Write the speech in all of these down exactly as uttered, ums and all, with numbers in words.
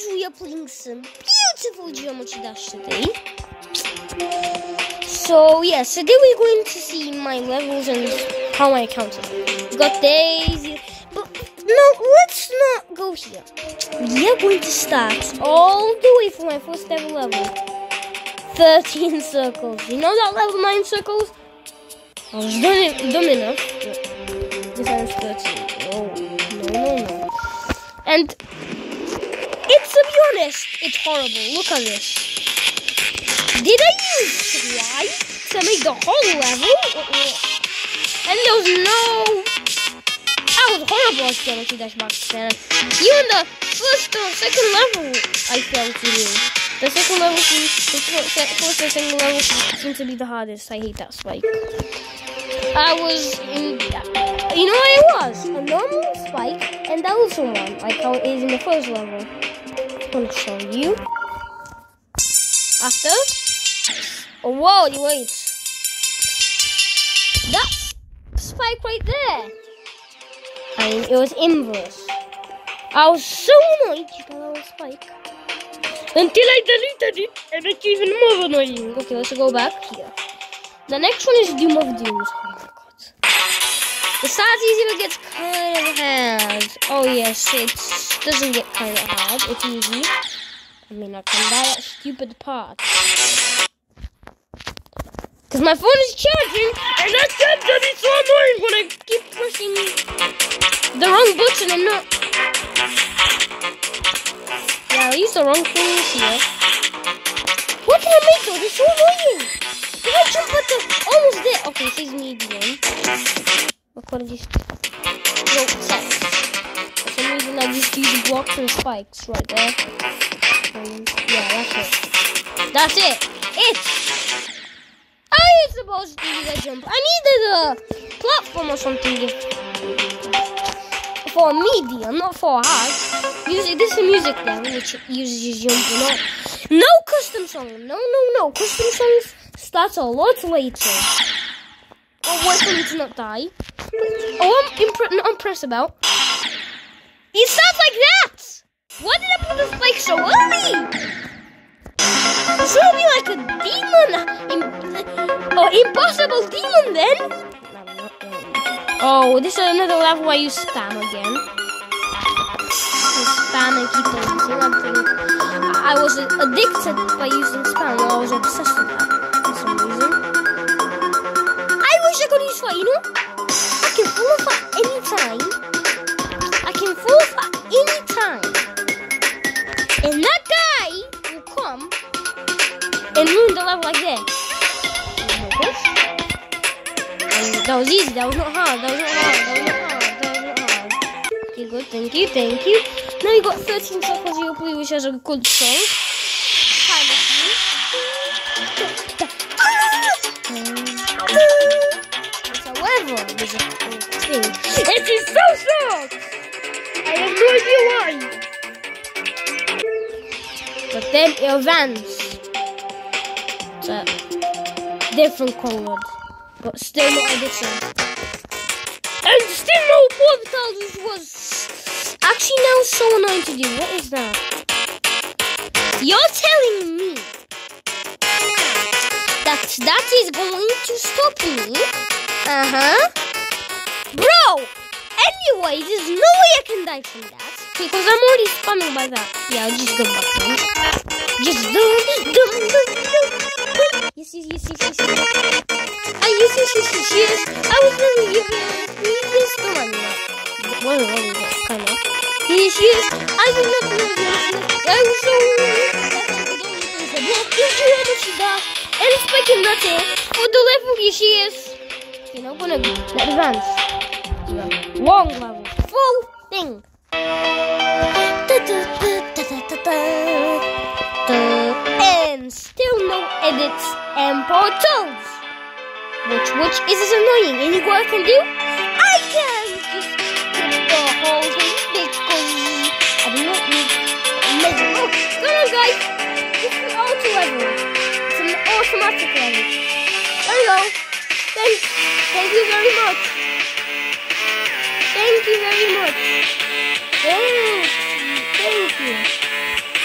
we are playing some beautiful Geometry Dash today. So yes, today we're going to see my levels and how I counted. We got days, but no, let's not go here. We are going to start all the way from my first ever level. thirteen circles. You know that level nine circles? I was done, done enough. This one's thirteen. Oh, no, no, no. And it's, to be honest, it's horrible. Look at this. Did I use swipe to make the whole level? And there was no... I was horrible at Geometry Dash back then. Even the first or second level, I failed to do. The second level, the first and second level seem to be the hardest. I hate that spike. I was in... You know what it was? A normal spike and that also one, like how it is in the first level. I'm going to show you. After... Oh, whoa, wait. That spike right there. I mean, it was inverse. I was so annoyed because I was spike. Until I deleted it, and it's even more annoying. Okay, let's go back here. The next one is Doom of Dooms. Oh my god. The start easy, but gets kind of hard. Oh yes, it doesn't get kind of hard. It's easy. I mean, I can buy that stupid part. Because my phone is charging, and that charger is so annoying when I keep pressing the wrong button and not... Yeah, I used the wrong things here. What can I make though? They're so annoying. Did I jump at the... Almost there. Okay, it says medium. What is this? No, set. For some reason I just use blocks and spikes right there. Um, yeah, that's it. That's it. It's... I ain't supposed to do that jump. I needed a platform or something. For medium, not for hard. Usually, this is a music level which uses jumping up. No custom song. No, no, no. Custom songs start a lot later. Oh, wait for me to not die. Oh, I'm impre not impressed about. It starts like that. Why did I put the spike so early? It should be like a demon. Im or impossible demon then. Oh, this is another level where you spam again. You spam and keep on using. I think I was addicted by using spam. I was obsessed with that for some reason. I wish I could use fire, you know? I can full of fire anytime. I can full of fire anytime. And that guy will come and ruin the level like that. That was easy, that was not hard, that was not hard, that was not hard, that was not hard. Okay, good, thank you, thank you. Now you got thirteen seconds you'll play, which has a good song. Time However, there's a thing. It is so short! I have no idea why. But then it advances. It's a different colored. But still not addiction. And still no portals, which was actually now so annoying to do. What is that? You're telling me that that is going to stop me? Uh-huh. Bro! Anyway, there's no way I can die from that. Because I'm already spamming by that. Yeah, I'll just go back then. Just do, do, do, do. Yes, yes, yes, yes, yes. I yes, yes, yes, yes, yes. I was really giving a previous command. Well, well, well, kind of. Yes, yes. I was not going to I was so and speaking that it for the level yes, yes. You know, gonna advance. Long level. Full thing. And still no edits and portals. Which, which is annoying. And you know what I can do? I can just do the whole thing because I do not need a measure. Oh, come on guys. This is auto level. It's an automatic level. There we go. Thank, thank you very much. Thank you very much. Thank you. Thank you.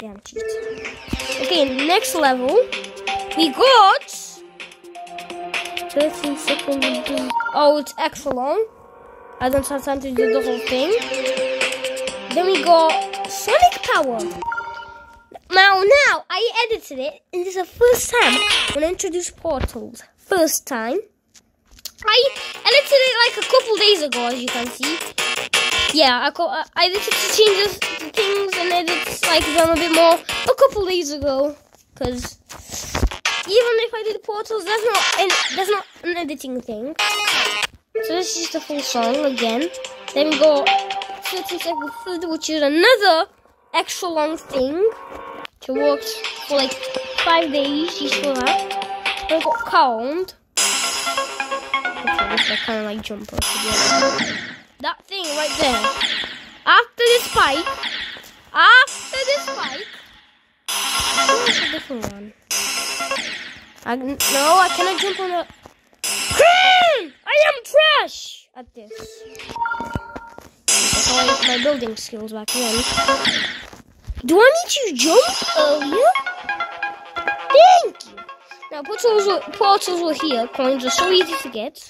Okay, next level. We got thirteen seconds. Oh, it's extra long. I don't have time to do the whole thing. Then we got Sonic Power. Now, now, I edited it, and this is the first time when I introduced portals. First time. I edited it like a couple days ago, as you can see. Yeah, I, co I edited the changes, the things, and edits like them a bit more a couple days ago. Because even if I did portals, that's not an, that's not an editing thing. So this is just a full song again. Then we got thirteen seconds further, which is another extra long thing. It works for like five days, just for that. Then we got Calmed. Okay, this is kind of like jumper. That thing right there. After the spike. After the spike. Where's a different one? I, no, I cannot jump on a... I am trash at this. That's all my building skills back then. Do I need to jump earlier? Thank you. Now, portals were, portals were here. Coins are so easy to get.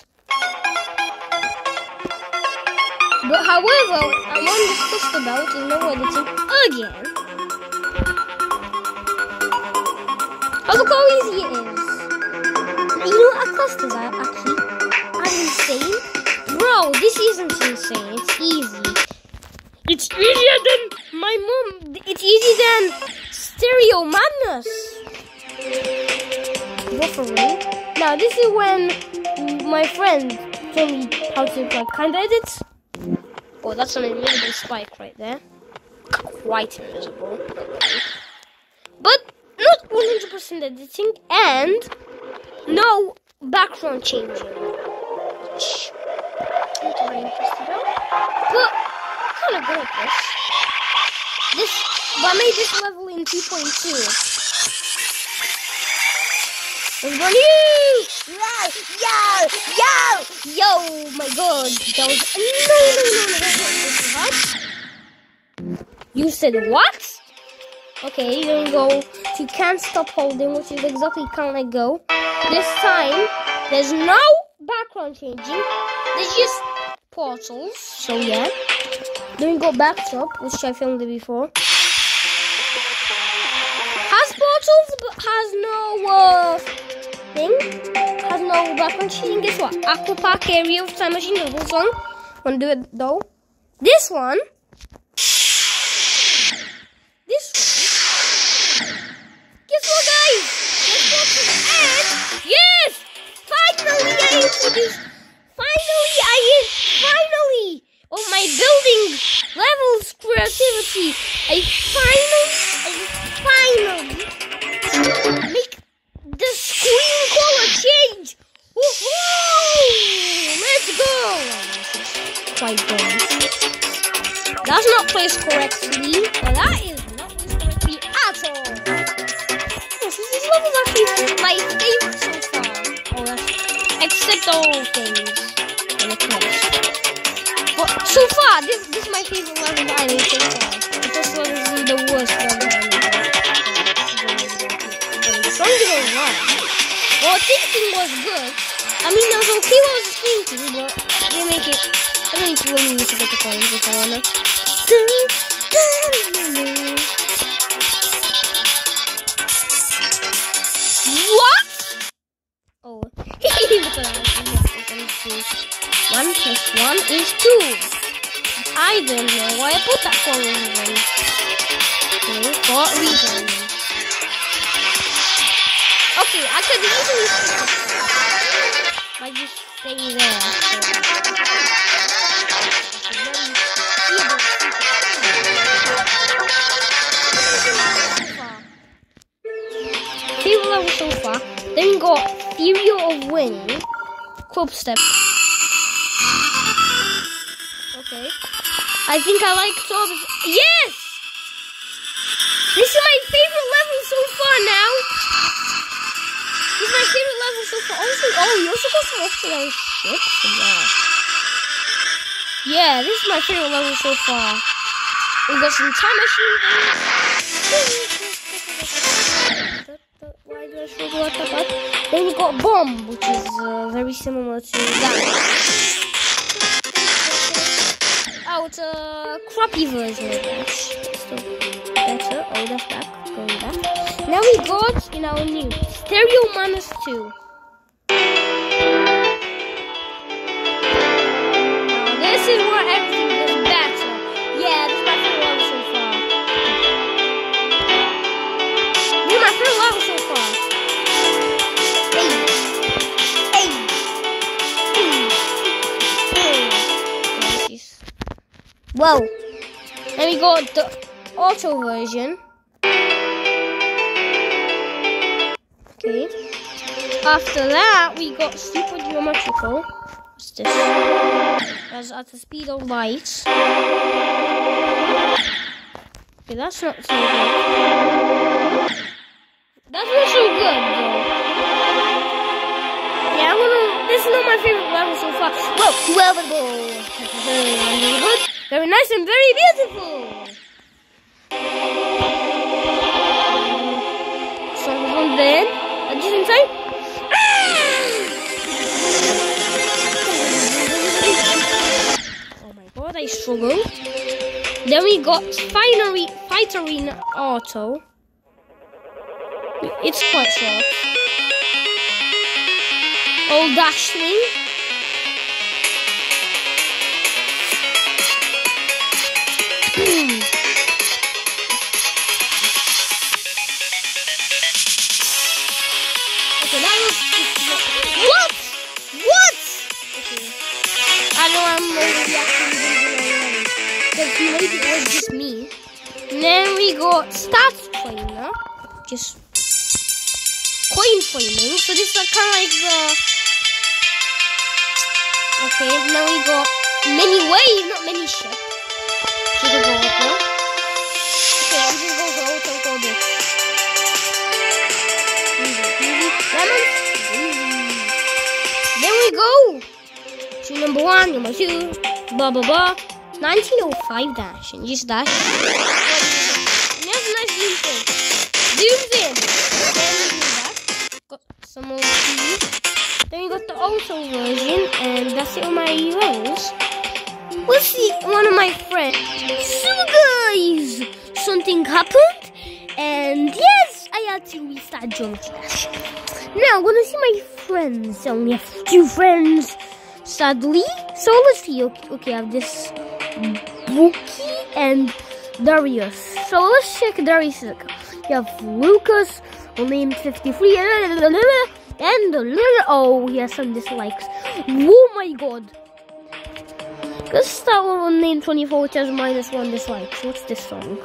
But however, I'm undiscussed about is no editing again. Oh, look how easy it is. You know what clusters are actually are insane? Bro, this isn't insane. It's easy. It's easier than my mom. It's easier than Stereo Madness. Buffering. Now, this is when my friend told me how to like, kind of edit. Oh, that's an invisible spike right there. Quite invisible. But not one hundred percent editing and no background changing. Which I'm not very interested about. But I'm kind of good at this. This, but I made this level in two point two. There's one, yo, yo, yo, yo, my god, that was, no, no, no, no, that's not this. You said what? Okay, then we go to can't stop holding, which is exactly can't let go. This time, there's no background changing, there's just portals, so yeah. Then we go back up, which I filmed it before. Has portals, but has no, uh, thing, has no background changing. Guess what? Aqua Park area of Time Machine Double Song. Wanna do it though? This one. This one. Guess what, guys? Guess what? And yes! Finally, I introduced. Finally, I in. Finally, of my building levels creativity. I finally, I finally make the screen color change. Woohoo! Let's go. Quite good. That's not placed correctly. Well, that is not placed correctly at all. Yes, this level is actually my favorite so far. Oh, that's, except all things in the place. But so far, this, this is my favorite level that I made so far. The first level is the worst level I made. The song didn't run. Well, thinking was good. I mean, I was okay what I was thinking, but I didn't make it. I don't need to really need to get the coins if I wanna. What? Oh. One plus one is two. I don't know why I put that for a reason. Okay, for a reason. Okay, I could easily I just stay there. Favorite level so far. Then we got Theory of Wind, Club Step. Okay. I think I like Torb's. Yes! This is my favorite level so far now. This is my favorite level so far. Also, oh, you also got some extra ships. Yeah. Yeah, this is my favorite level so far. We got some time machine things. Why do I struggle at that part? Then we got bomb, which is uh, very similar to that. Oh, it's a crappy version of that. Still better. Oh, that's back. Going back. Now we got in our new Stereo Minus two. Now this is where everything gets better. Yeah, this is my favorite level so far. This is my favorite level so far. Hey. Hey. Hey. Hey. Whoa. Then we got the auto version. Okay. After that, we got super geometrical. What's this? That's at the speed of light. Okay, that's not so good. That's not so good, though. Yeah, I'm gonna. This is not my favorite level so far. Whoa, well, very good, very nice, and very beautiful. So then. Just inside. Oh my god, I struggled. Then we got finally Fight Arena Auto. It's quite short. Old dash thing. What? What? Okay. I know I'm overreacting already. Because maybe it was just me. And then we got stats trainer. Just coin training. So this is kind of like the. Okay, now we got many wave, not many ship. Should we go over? Okay, I'm just going to auto for this. Easy, easy. Lemons. Then we go to number one, number two, blah blah blah. nineteen oh five dash and just dash. That's a nice zoom thing. Zooms in. Then we do that. Got some more keys. Then we got the auto version, and that's it on my levels. Let's see one of my friends. So guys, something happened, and yes, I had to restart Geometry Dash. Now, when I see my friends, I only have two friends, sadly. So let's see. Okay, okay I have this Bookie and Darius. So let's check Darius. You have Lucas, name fifty-three, and oh, he has some dislikes. Oh my god. Let's start with name twenty-four, which has minus one dislikes. What's this song?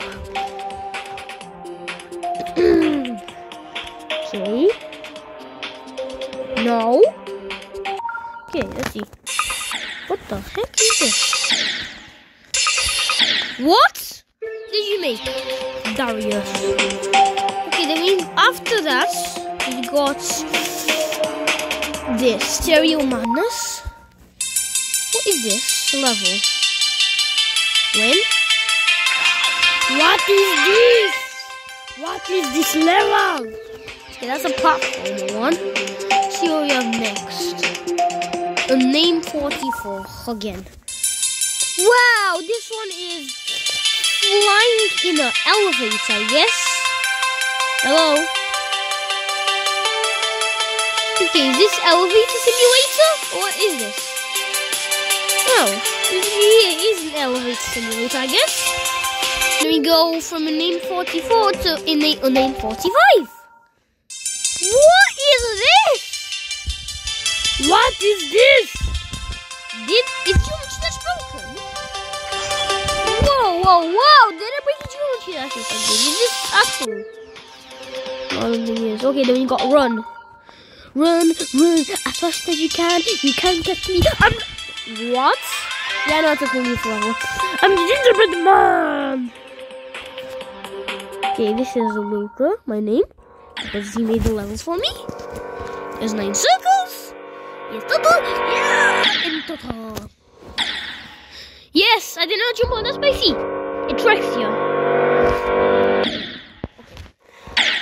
Okay. No. Okay, let's see. What the heck is this? What did you make, Darius? Okay, then we, after that, we got this Stereo Madness. What is this level? When? What is this? What is this level? Okay, that's a platform one. Let's see what we have next. A name forty-four again. Wow, this one is flying in an elevator, I guess. Hello? Okay, is this elevator simulator? Or what is this? Oh, it is an elevator simulator, I guess. Then we go from a name forty-four to a name, a name forty-five. What is this? What is this? Did is Geometry Dash broken? Whoa, whoa, whoa! Did I break Geometry Dash or something? Is this actual? I don't think it is. Okay, then we got run. Run, run, as fast as you can. You can't catch me. I'm. What? Yeah, no, it's a cool level. I'm the gingerbread man. Okay, this is Luca, my name, because he made the levels for me. There's nine circles. Yes, total. Yeah, in total. Yes, I did not jump on that spicy. It tracks you. Okay.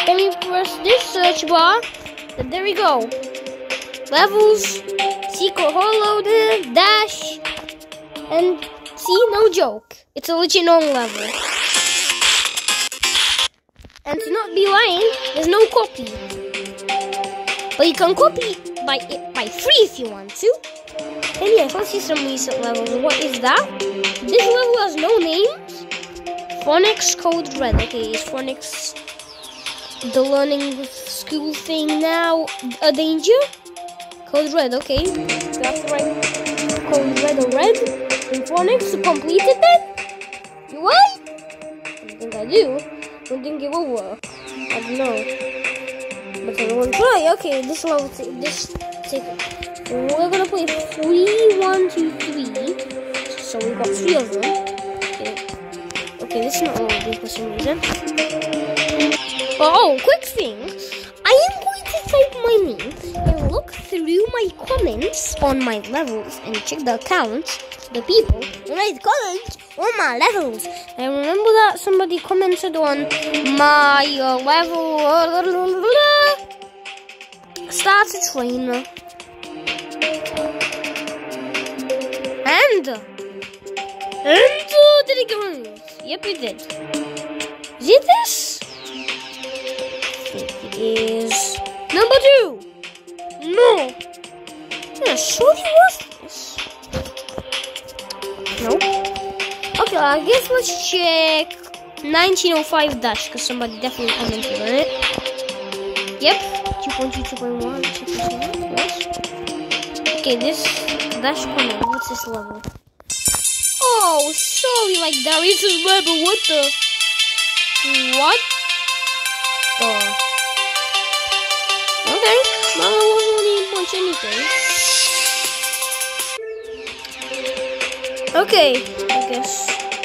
Let me press this search bar. And there we go. Levels, secret holo, dash, and see, no joke. It's a legit normal level. And to not be lying, there's no copy. But you can copy by by free if you want to. And yes, let's see some recent levels. What is that? This level has no names. Phonics Code Red. Okay, is Phonics the learning school thing now a danger? Code Red, okay. That's right. Code Red or Red. And Phonics completed that? What? I think I do. I don't think it will work. I don't know. But I want to try. Okay, this level, this take. We're gonna play three, one, two, three. So we got three of them. Okay, okay this is not all of them for some reason. Oh, quick thing. I am going to type my name and look through my comments on my levels and check the accounts, the people who made comments on my levels. I remember that somebody commented on my uh, level. Start a trainer. And, and uh, did it go on? Yep, it did. Is it this? I think it is number two. No. Yeah, surely was this. No. Okay, I guess let's check nineteen oh five dash because somebody definitely commented on it. Yep. two point two, two point one, two point one. Yes. Okay, this dash comment. What's this level? Oh, sorry, like that is a level. What the? What the? Okay, well, I wasn't really much anything. Okay, I guess.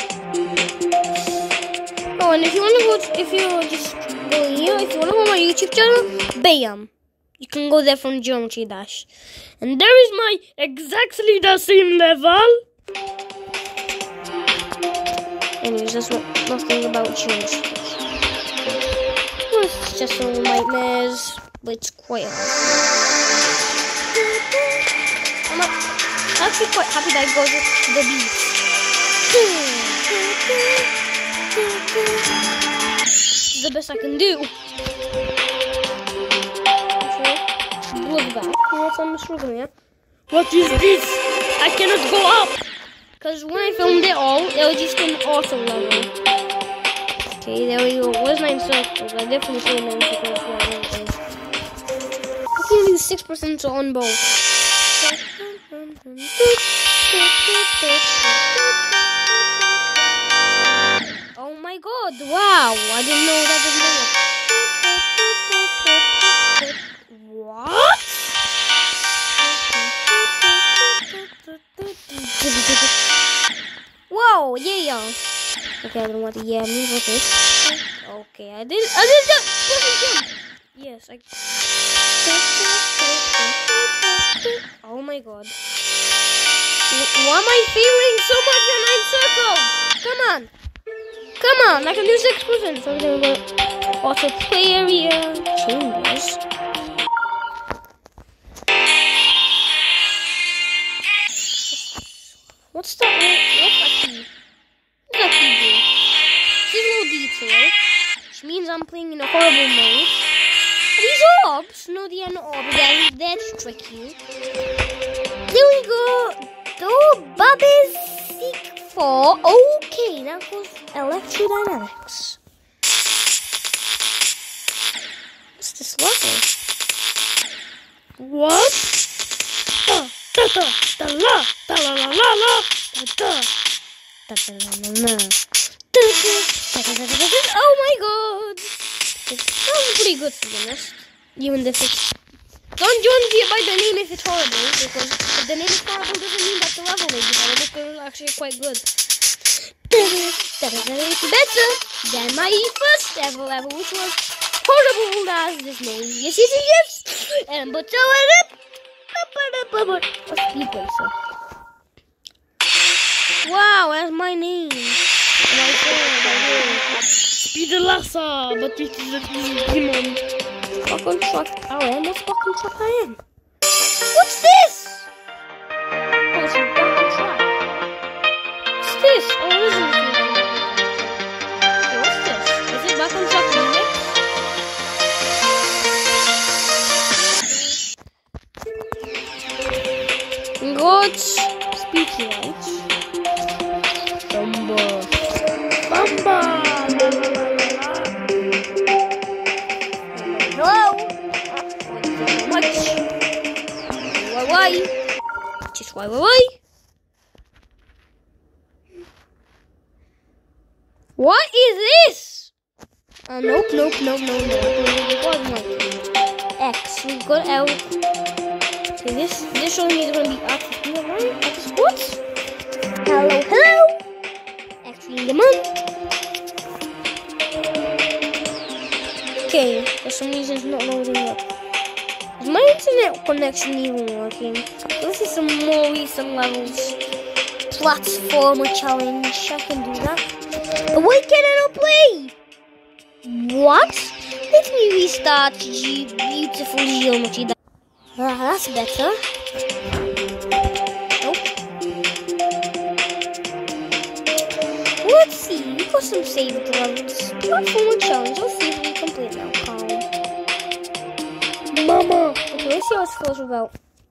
Oh, and if you want to go, to, if you just go here, if you want to go on my YouTube channel, bam, you can go there from Geometry Dash. And there is my exactly the same level. Anyways, that's what nothing about Geometry Dash. Well, it's just some nightmares, but it's quite hard. I'm actually quite happy that it goes with the beat. This is the best I can do. Look back. What's on the screen here? What is this? I cannot go up! Because when I filmed it all, it was just an auto level. Okay, there we go. Where's nine circles? I definitely see nine circles. I can do six percent on both. Oh my god, wow, I didn't know that was more. What? Whoa, yeah. Okay, I don't know what the yeah means. Okay. Okay, I did I did that. Yes, I oh my god. Why am I failing so much on nine circles? Come on. Come on, I can do six percent. So I'm gonna go auto play area changes. What's that? What's that key? What's that key do? This is no detail, which means I'm playing in a horrible mode. Are these orbs? No, they are not orbs. They're, that's tricky. There we go. The Bubbies seek for. Okay, that was electrodynamics. What's this level? What? Da da da da la da la la la la da da da da la la la da da da da da. Oh my god! It sounds pretty good to be honest. Even if it's don't judge it by the name if it's horrible, because if the name is horrible doesn't mean that the level may be horrible, because it's actually quite good. Better than my first ever level, which was horrible as this name. Yes, yes, yes! And but so it a speed racer. Wow, that's my name. My phone, be the lasser, but this is a demon. Back on track. I am. What's back on track? I am. What's this? Oh, it's back on track. What's this? Oh, this is okay, what's this? Is it back on track remix? Good. Speaking right. Bumba. Bumba. Hello. Thank you so much. Why, why? Just why, why, why? What is this? Uh, nope, nope, nope, nope, nope. X. We've got L. Okay, this this one is gonna be up here, right? X what? Hello, hello. Actually, the month. Okay, for some reason it's not loading up. Is my internet connection even working? This is some more recent levels. Platformer challenge. I can do that. But why can I not play? What? Let me restart G beautiful geometry. Ah, that's better. Nope. Let's see. We got some saved levels. Platformer challenge. Let's see if we complete now. Calm. Mama. Okay, let's see what scores about.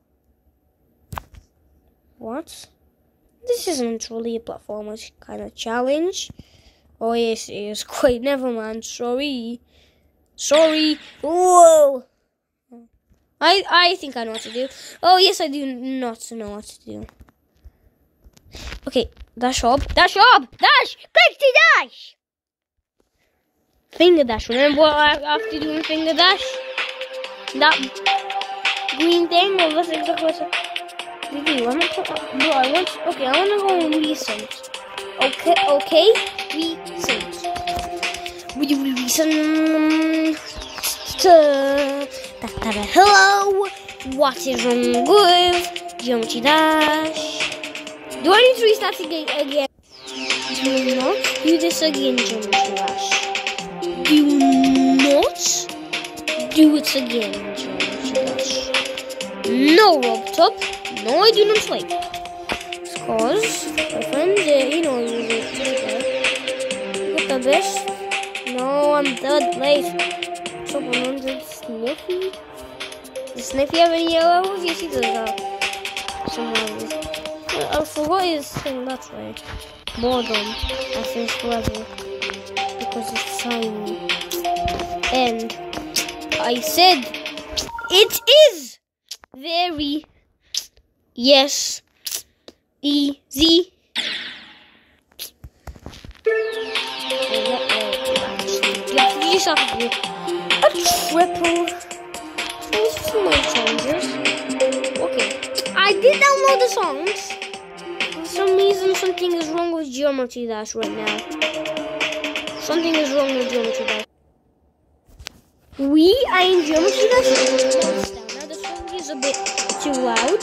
What? This isn't really a platformer kind of challenge. Oh yes, it is. Quite. Never mind. Sorry. Sorry. Whoa. I I think I know what to do. Oh yes, I do not know what to do. Okay, dash up, dash up, dash, quick to dash. Finger dash. Remember what I have to do in finger dash? That green thing. Well, that's exactly what I do. I'm not. No, I want. Okay, I want to go and recent. Okay, okay, recent. We do recent. Hello, what is wrong with Geometry Dash? Do I need to restart again? again? Do not do this again, Geometry Dash. Do not do it again, Geometry Dash. No, Rob Top. No, I do not like. Because my friend, uh, you know, you got the best. No, I'm third place. So one hundred Sniffy. Does Sniffy have any yellows? Yes, he does have some levels. I forgot his thing, that's right. Boredom. I finished level. Because it's tiny. And I said it is very yes easy. You just have to do a triple. There's some more changes. Okay, I did download the songs. For some reason, something is wrong with Geometry Dash right now. Something is wrong with Geometry Dash. We are in Geometry Dash. Now the song is a bit too loud.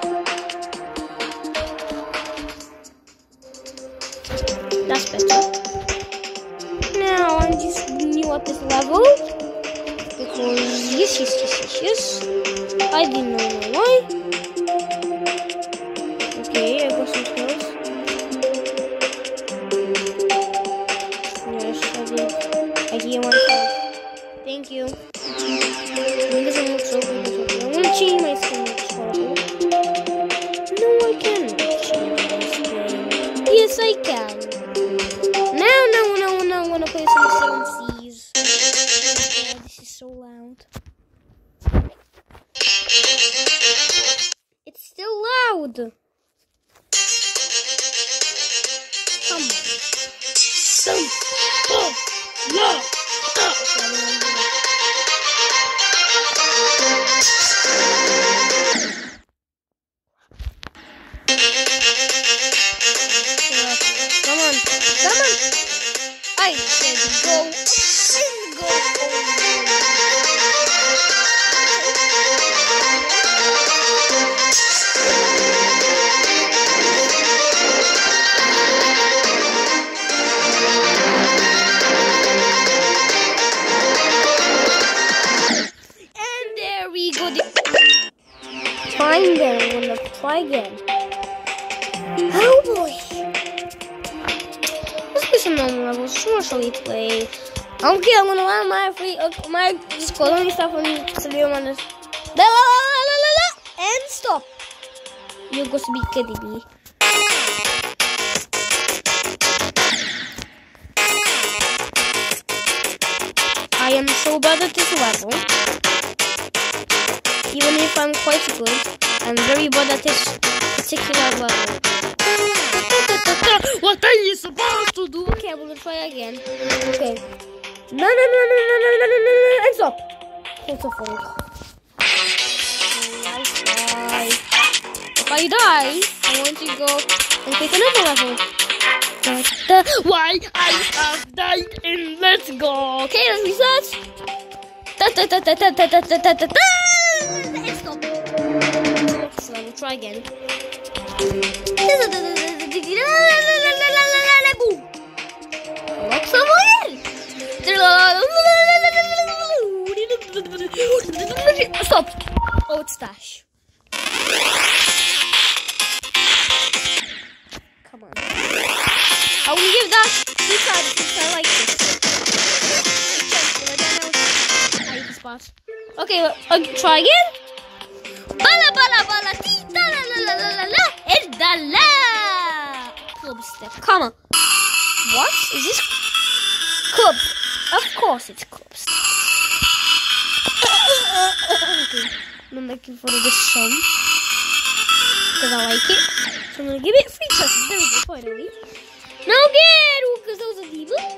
That's better. Now I'm just new at this level because yes, yes, yes, yes, yes. I didn't know why. Okay, I got some skills. Yes, I did. I hear myself. Thank you. It doesn't look so good. Okay, I want to change my skin. Looks horrible. No, I cannot change my skin. Yes, I can. No, no, no, no. I want to play some seven C's. Oh, this is so loud. It's still loud. Come on. Some. Oh, no. Come on, come on. I said go. I said go. again. Oh boy. Let's do some normal levels. Just want to show you play. Okay, I'm gonna learn my free, uh, my just call me stuff on severe minus. And stop. You're going to be kidding me. I am so bad at this level. Even if I'm quite good, I'm very bad at this particular level. What are you supposed to do? Okay, I'm gonna try again. Okay. No, no, no, no, no, no, no, no, no, no, and stop. What the fuck? Nice try. If I die, I want to go and take another level. Da, da, why I have died and let's go. Okay, let's research. Da, da, da, da, da, da, da, da, da, da. And stop. Next level, try again. Boom. Next level again. Stop. Oh, it's Dash. Come on. I will give that two times because I like this. I hate this boss. Okay, well, okay, try again. Bala bala bala tita la la la la la la and da la. Club step. Come on. What is this? Club. Of course it's club step. Okay. I'm making fun of this song because I like it. So I'm gonna give it three presses. There we go, finally. Now again, because those are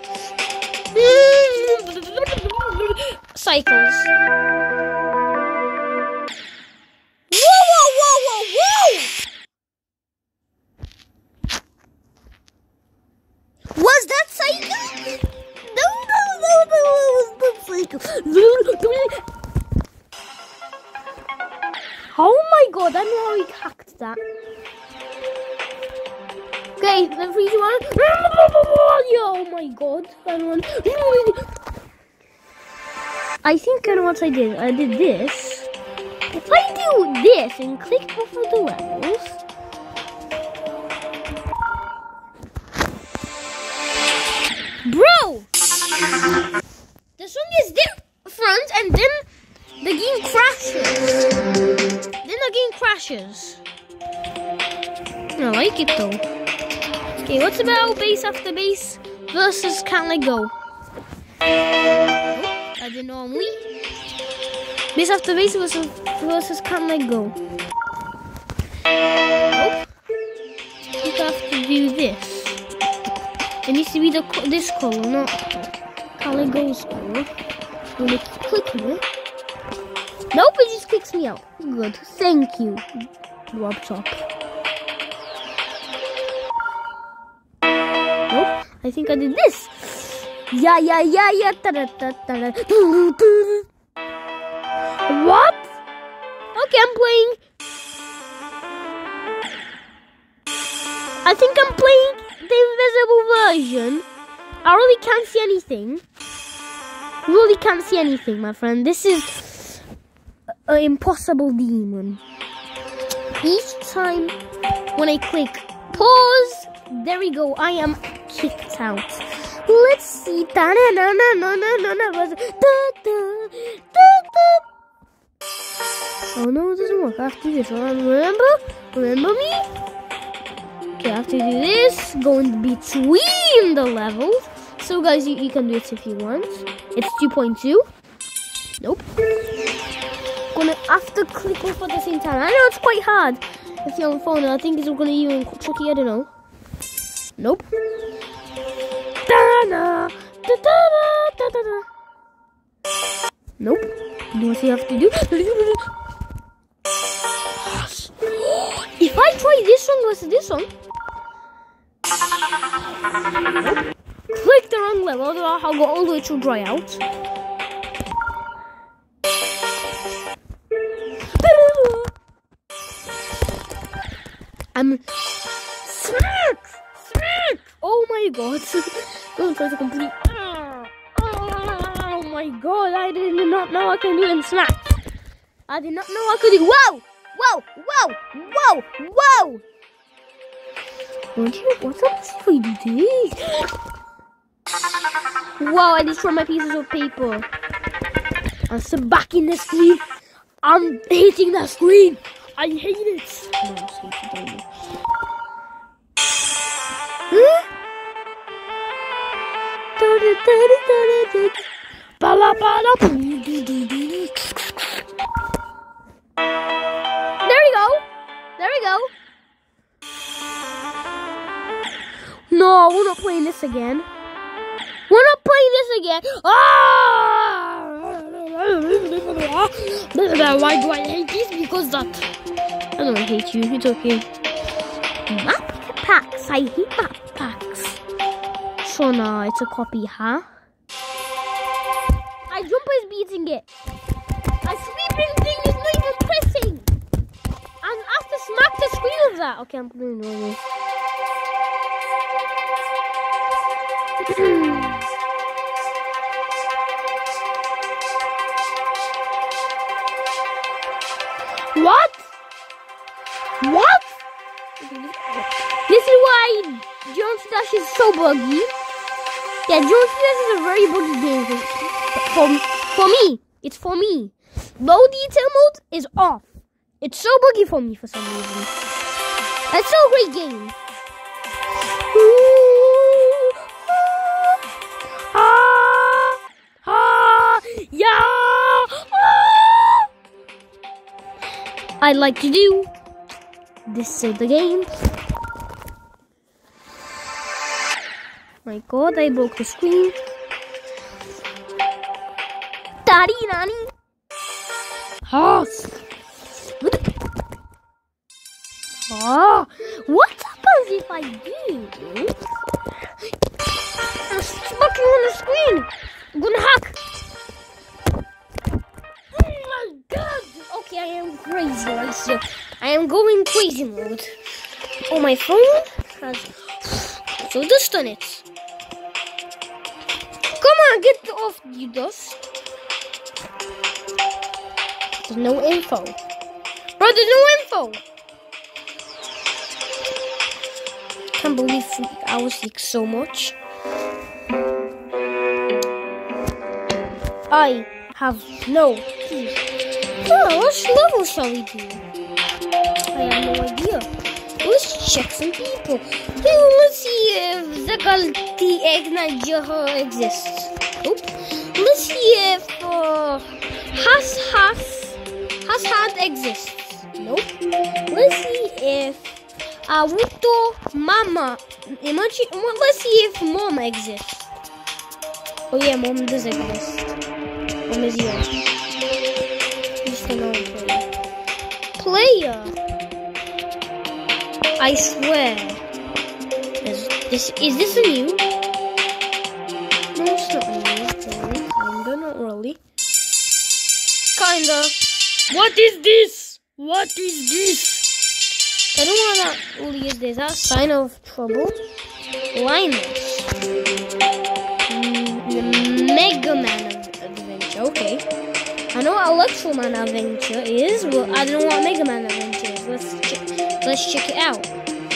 evil. Cycles. Whoa, whoa, whoa, whoa, whoa! Was that cycle? No, no, no, no, it was not cycle. Oh my god, I know how he hacked that. Okay, then three, two, one. Oh my god. I think I know what I did. I did this. If I do this and click both of the levels. Bro! The song is different and then the game crashes. Then the game crashes. I like it though. Okay, what's about base after base versus Can't Let Go? Oh, I didn't know I'm weak. Base after base versus, versus Can't Let Go. Oh, you have to do this. It needs to be the this color, not Can't Let Go's color. I'm gonna click on it. Nope, it just kicks me out. Good, thank you, Rob Top. Nope, I think I did this. Yeah, yeah, yeah, yeah. Ta -da, ta -ta -da. What? Okay, I'm playing. I think I'm playing the invisible version. I really can't see anything. Really can't see anything, my friend. This is an impossible demon. Each time when I click pause, there we go. I am kicked out. Let's see. Da -na -na -na -na -na -na -na. Da -da, da -da. Oh no, it doesn't work. I have to do this. Remember? Remember me? Okay, I have to do this. Go in between the levels. So guys, you, you can do it if you want. It's two point two. Nope. Gonna have to click off at the same time. I know it's quite hard if you're on the phone. I think it's gonna be even tricky. I don't know. Nope. Da-na, da-da-da, da-da-da. Nope. Do what you have to do. If I try this one versus this one. Nope. Click the wrong level, I'll go all the way to dry out. I'm smack, smack. Oh my god! Don't try to complete. Oh my god! I did not know I could do it in smack. I did not know I could do. Wow! Whoa! Whoa! Whoa! Whoa! What's up if I do this? Wow, I destroyed my pieces of paper. I'm still back in the screen. I'm hating that screen. I hate it. No, I'm just hating it. Huh? There we go. There we go. No, we're not playing this again. We're not playing this again. Ah! Why do I hate this? Because that. I don't hate you. It's okay. Map packs. I hate map packs. So now it's a copy, huh? I jump is beating it. A sweeping thing is not even pressing. And I have to smack the screen of that. Okay, I'm putting it away. What? What? This is why Jones Dash is so buggy. Yeah, Jones Dash is a very buggy game. For, for me, it's for me. Low detail mode is off. It's so buggy for me for some reason. It's so great game. Ooh, ah, ah, yeah. Ah. I like to do this is the game. My God, I broke the screen. Daddy, Nani. Ah. Ah. What happens if I do? I'm smacking on the screen. I'm gonna hack. Oh my God. Okay, I am crazy right here. I am going crazy mode. Oh, my phone has so dust on it. Come on, get off, you dust. There's no info. Bro, there's no info. Can't believe I was sick so much. I have no key. Oh, what level shall we do? I have no idea. Let's check some people. Hey, let's see if Zagalti Egnajaha exists. Nope. Let's see if uh, Has Has Has Had exists. Nope. Let's see if Awuto Mama. Imagine. Well, let's see if Mom exists. Oh yeah, Mom does exist. Mom is here. Just a normal player. Player. I swear. Is this is this a new? No, it's not new. Kinda, not really. Kinda. What is this? What is this? I don't want that. Really, is this a sign of trouble? Linus. Mm, Mega Man Adventure. Okay. I know what Electro Man Adventure is. Well, I don't know what Mega Man Adventure is. Let's check. Let's check it out.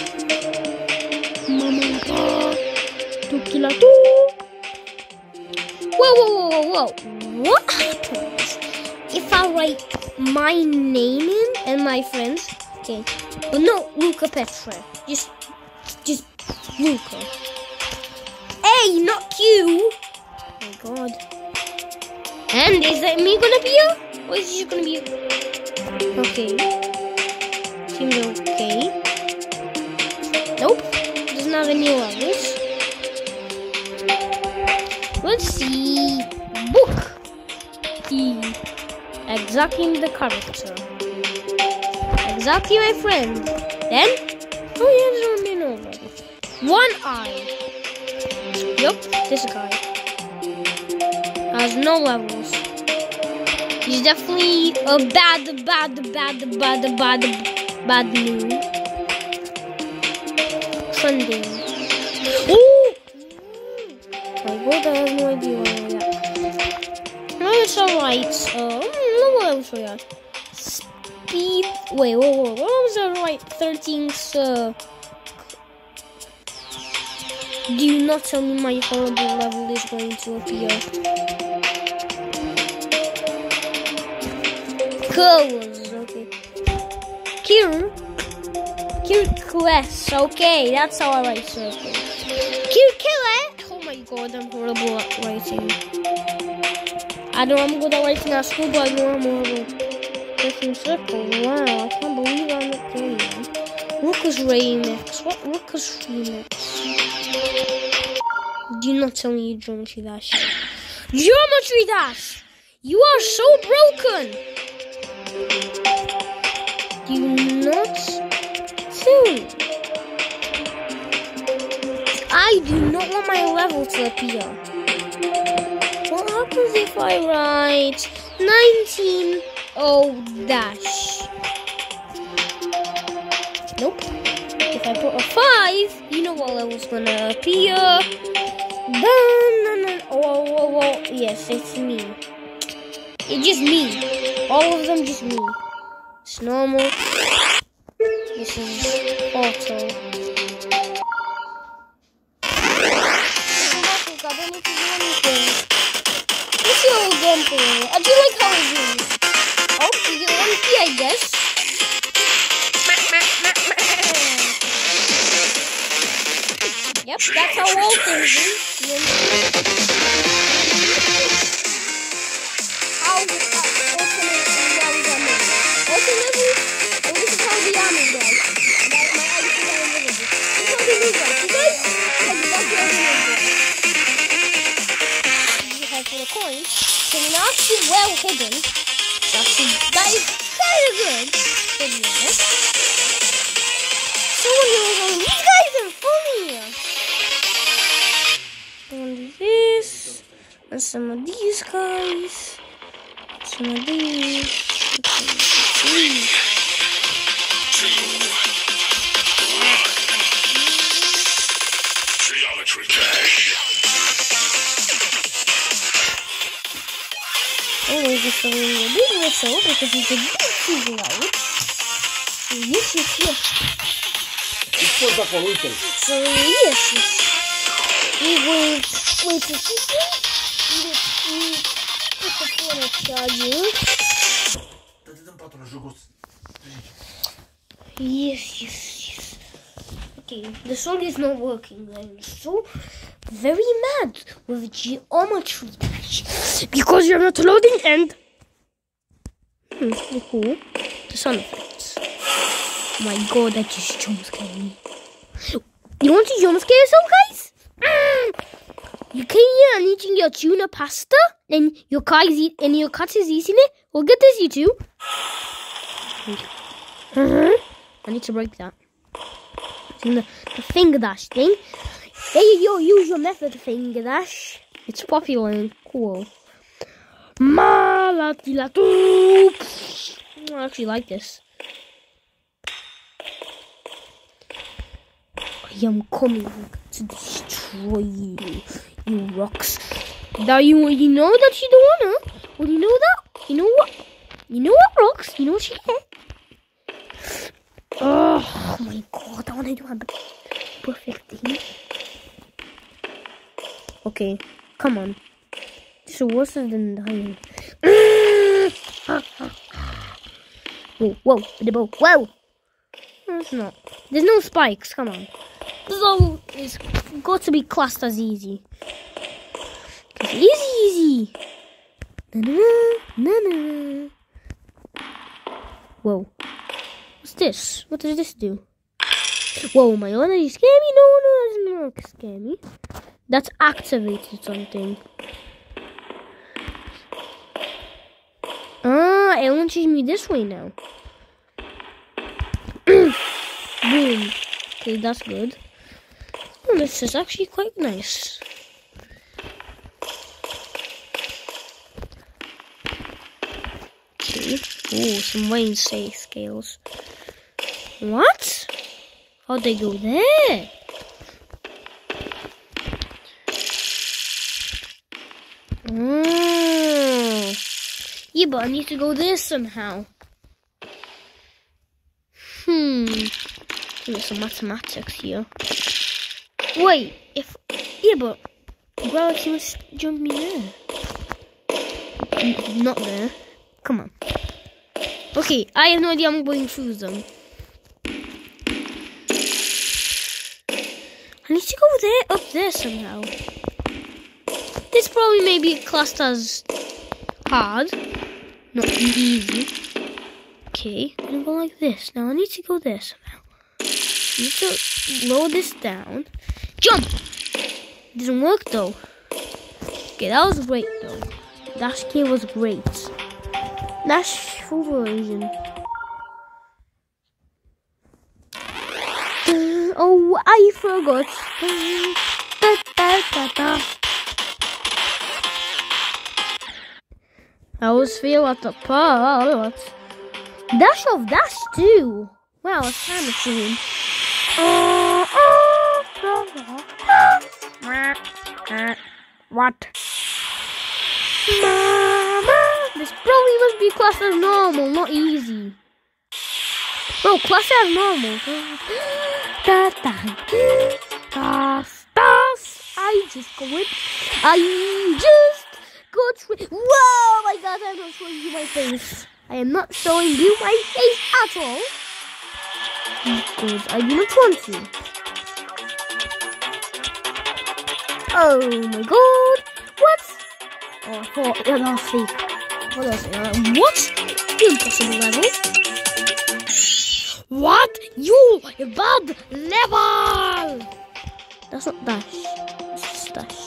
Whoa, whoa, whoa, whoa, whoa. What happens if I write my name in and my friends? Okay. But no, Luca Petra. Just, just Luca. Hey, not Q. Oh my God. And is that me gonna be here? Or is she gonna be here? Okay. Seems okay. Nope. Doesn't have any levels. Let's see. Book. E. Exactly the character. Exactly my friend. Then? Oh yeah, there's only no level. One eye. Yup, this guy. Has no levels. He's definitely a bad, bad, bad, bad, bad, bad mood. Trending. Oh! My God, I have no idea why I that. No, it's alright. Uh, no, what else we got? speed. Wait, whoa, whoa. What was the right thirteenth? Uh, do not tell me my horrible level is going to appear. Colors, okay. Kill. Kill quest. Okay, that's how I write circles. Kill killer. Oh my god, I'm horrible at writing. I know I'm good at writing at school, but I know I'm horrible. Writing circles. Wow, I can't believe I'm not doing that. Rookers remix. What Rookers remix? Do not tell me you geometry dash. Geometry dash! You are so broken! Do not tell me. I do not want my level to appear. What happens if I write nineteen oh dash? Nope. If I put a five, you know what level's gonna appear. Dun, dun, dun. Oh, oh, oh, oh, yes, it's me. It's just me. All of them just me. It's normal. This is auto. I don't need to do anything. Let's see how we're going for it. I do like how it is. Oh, you get one key, I guess. Yep, that's how all things do. How ultimate rounds are made. Ultimately, oh, this is how the army does. That my items are invisible. This is how they do that. You guys? Like, that's the invisible. For the coin, so we're not actually well hidden. Actually, that is kind of good, to be honest. Someone goes, oh, these guys are funny. And this, and some of these guys, some of these. Three, two, one. Geometry dash. Always just a little bit whistle because it's a bit too loud. Yes, yes, yes. So, yes, yes. We will wait to see it. We put the phone on charger. Yes, yes, yes. Okay, the song is not working. I'm so very mad with geometry dash because you're not loading and hmm, pretty cool. The sound effects. Oh my god, that just jump scared me. You want to jump scare yourself, guys? Mm. You came here and eating your tuna pasta, and your cat is eat and your cat is eating it. Well, get this, you two. Uh-huh. I need to break that. The, the finger dash thing. There you go, use your method finger dash. It's popular and cool. Malatila. I actually like this. I am coming to destroy you, you rocks. Now you you know that you don't wanna. Well, you know that. You know what? You know what, rocks? You know what you get? Oh my god, I wanna do a perfect thing. Okay, come on. This is worse than dying. Whoa, whoa, whoa, whoa! No, it's not. There's no spikes, come on. This all is got to be classed as easy. It's easy, easy. Na na na. Whoa. What's this? What does this do? Whoa, my god, did you scare me? No, no, that doesn't scare me. That's activated something. Ah, it launches me this way now. Boom. Okay, that's good. Oh, this is actually quite nice. Okay. Oh, some Wayne safe scales. What? How'd they go there? Oh. Yeah, but I need to go there somehow. There's some mathematics here. Wait, if yeah, but gravity must jump me there. N not there. Come on. Okay, I have no idea. I'm going through them. I need to go there, up there somehow. This probably may be classed as hard, not easy. Okay, I'm gonna go like this. Now I need to go there somehow. I need to lower this down. Jump! Didn't work though. Okay, that was great though. Dash K was great. Dash full version. Uh, oh, I forgot. Da, da, da, da. I always feel at the part. Dash off, dash too. Wow, a time machine. What? This probably must be classed as normal, not easy. No, class as normal. Da, da, da, I just go it. I just go through. Whoa, my God! I'm not showing you my face. I am not showing you my face at all. Because I do not want to. Oh my God! What? Oh, I thought that was fake. What else? Uh, what? Impossible level. What? You bad level! That's not dash. It's dash.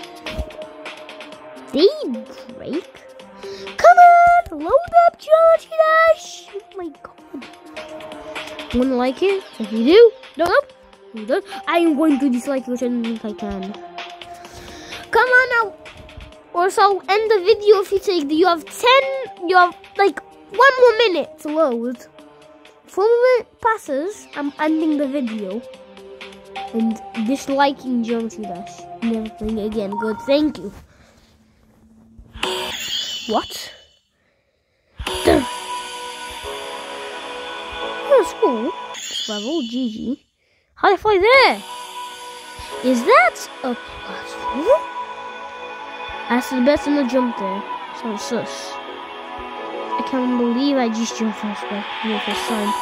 They break? Come on! Load up Geometry Dash! Oh my God. Wanna like it? If you do, no, no. You don't. I am going to dislike it, which I don't think I can. Come on now. Or so end the video if you take the, you have ten, you have like one more minute to load. Four minute passes, I'm ending the video and disliking Geometry Dash. Never playing it again. Good, thank you. What? That's cool. This level, G G. How did I fly there? Is that a platform? That's the best in the jump there. So sus. I can't believe I just jumped first for the first time.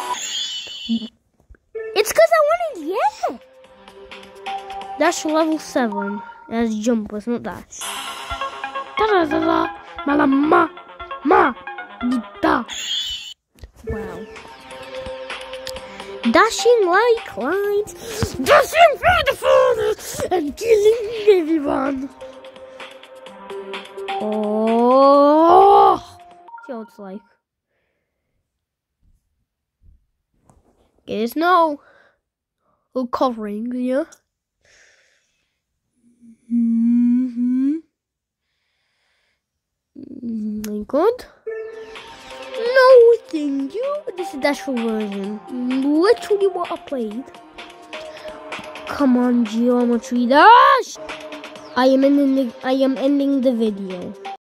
It's because I wanted, yeah. Dash level seven. As jump was not dash. Da da da da. Ma la ma ma da. Wow. Dashing like light, dashing through the forest and killing everyone. Oh, see what it's like. It is no covering, yeah. Mm-hmm. My God. No, thank you. This is the Dash full version. Literally what I played. Come on, Geometry Dash. I am ending the, I am ending the video.